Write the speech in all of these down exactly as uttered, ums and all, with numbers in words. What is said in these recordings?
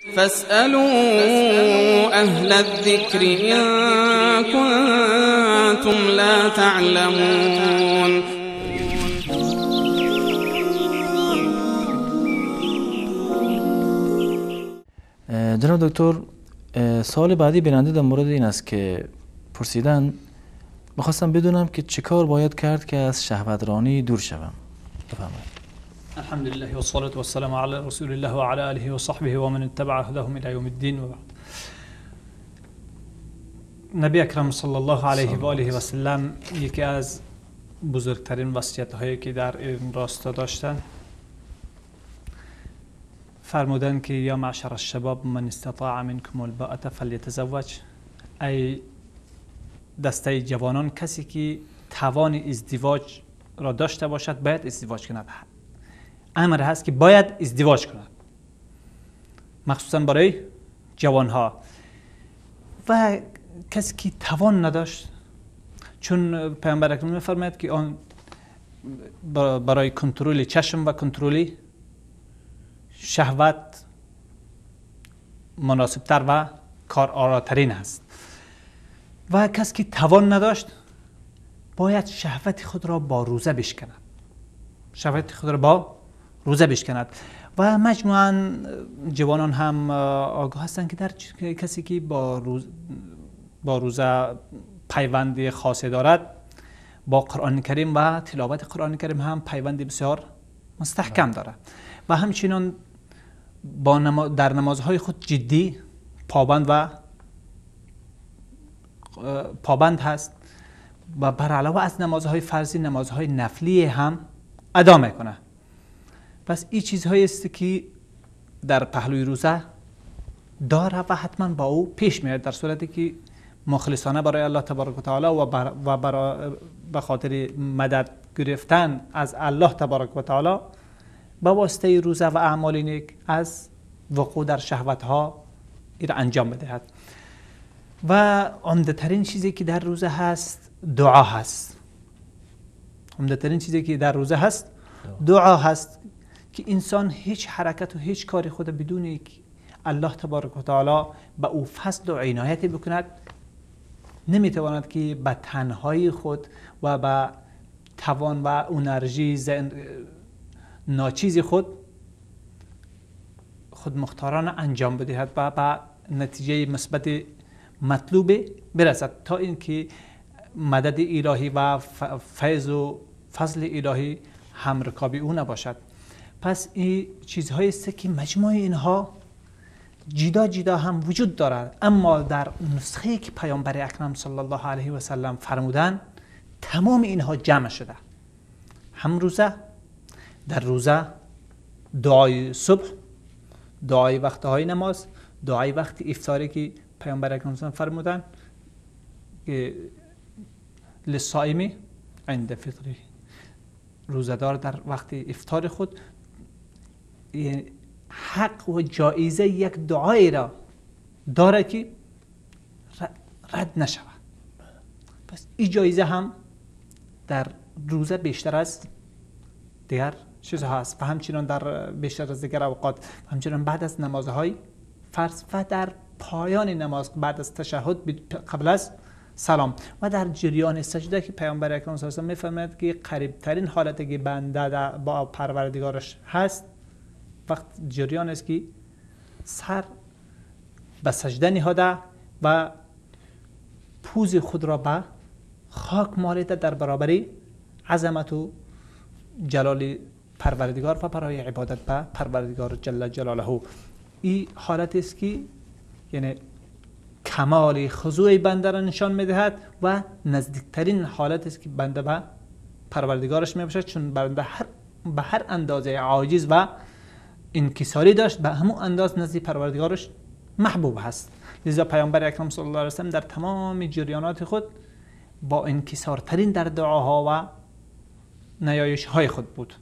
فاسألوا أهل الذكر إن كنتم لا تعلمون. جناب دکتر، سوال بعدی بیننده در مورد این است که پرسیدن میخواستم بدونم که چه کار باید کرد که از شهوترانی دور شوم. بفرمایید. الحمد لله والصلاة والسلام على رسول الله وعلى آله وصحبه ومن اتبع هداهم إلى يوم الدين و بعد. نبی اکرم صلی الله علیه و آله و سلم یکی از بزرگترین وصیت هایی که در این راستا داشتن فرمودن که یا معشر الشباب من استطاع منکم الباءة فلیتزوج، ای دسته جوانان، کسی که توان ازدواج را داشته باشد باید ازدواج کند. امر هست که باید ازدواج کند، مخصوصا برای جوانها. و کسی که توان نداشت، چون پیامبر اکرم می‌فرماید که آن برای کنترل چشم و کنترل شهوت مناسبتر و کارآمدترین است. و کسی که توان نداشت باید شهوت خود را با روزه بشکند، شهوت خود را با روزه بشکند. و مجموعاً جوانان هم آگاه هستند که در کسی که با روز با روزه پیوند خاصی دارد با قرآن کریم و تلاوت قرآن کریم هم پیوند بسیار مستحکم دارد و همچنین با نما در نمازهای خود جدی پابند و پابند هست و بر علاوه از نمازهای فرضی نمازهای نفلی هم ادا میکنه. پس این چیزهایی است که در پهلوی روزه داره و حتما با او پیش میاد در صورتی که مخلصانه برای الله تبارک و تعالی و بر و برای به خاطر مدد گرفتن از الله تبارک و تعالی با واسطه روزه و اعمال نیک از وقوع در شهوت ها این انجام بدهد. و عمده ترین چیزی که در روزه هست دعا هست. عمده ترین چیزی که در روزه هست دعا هست که انسان هیچ حرکت و هیچ کاری خود بدون که الله تبارک و تعالی به او فضل و عنایت بکند نمیتواند که به تنهایی خود و به توان و انرژی ناچیز خود خود مختارانه انجام بدهد و به نتیجه مثبت مطلوب برسد تا اینکه مدد الهی و فیض و فضل الهی هم رکاب او نباشد. پس این چیزهایی است که مجموع اینها جدا جدا هم وجود دارد، اما در نسخه که پیامبر اکرم صلی الله علیه و سلم فرمودن تمام اینها جمع شده. هم روزه، در روزه دعای صبح، دعای وقتهای نماز، دعای وقت افطاری که پیامبر اکرم صلی الله علیه و سلم فرمودن که للصائم عند فطره، روزه‌دار در وقت افطار خود حق و جایزه یک دعایی را داره که رد نشود. پس این جایزه هم در روزه بیشتر از دیگر چیزها هست و همچنان در بیشتر از دیگر اوقات، همچنان بعد از نمازهای فرض و در پایان نماز بعد از تشهد قبل از سلام و در جریان سجده که پیامبر اکرم صلی الله علیه و سلم میفرماید که قریب ترین حالتی که بنده با پروردگارش هست وقت جریان است که سر به سجده نهاده و پوز خود را به خاک مالیده در برابر عظمت و جلال پروردگار و برای عبادت به پروردگار جل جلاله. این حالت است که یعنی کمال خضوع بنده را نشان میدهد و نزدیکترین حالت است که بنده به پروردگارش میباشد، چون بنده هر به هر اندازه عاجز و انکساری داشت به همون انداز نزد پروردگارش محبوب هست. لذا پیامبر اکرم صلی الله علیه و سلم در تمام جریانات خود با انکسارترین در دعاها و نیایش های خود بود.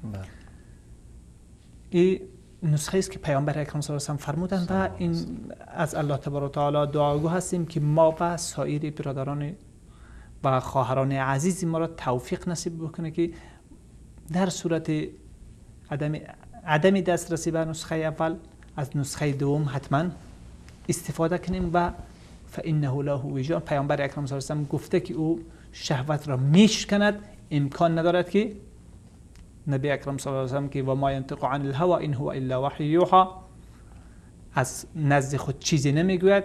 این نسخه است که پیامبر اکرم صلی الله علیه و سلم فرمودند و این از الله تبارک و تعالی دعاگو هستیم که ما و سایر برادران و خواهران عزیز ما را توفیق نصیب بکنه که در صورت عدم عدم دسترسی به نسخه اول از نسخه دوم حتما استفاده کنیم و فانه لا وجان. پیامبر اکرم صلی الله علیه و آله گفته که او شهوت را میشکند، امکان ندارد که نبی اکرم صلی الله علیه و آله که و ما ینطق عن الهوى ان هو الا وحی یوحى، از نزد خود چیزی نمیگوید،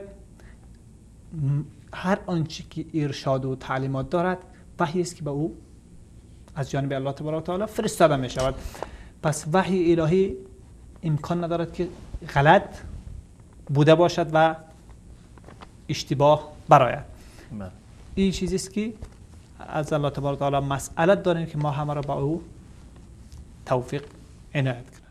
هر آنچه که ارشاد و تعلیمات دارد وحی است که به او از جانب الله تبارک و تعالی فرستاده می شود. پس وحی الهی امکان ندارد که غلط بوده باشد و اشتباه برآید. این چیزی است که از الله تبارک و تعالی مسئلت داریم که ما همه را با او توفیق عنایت کنیم.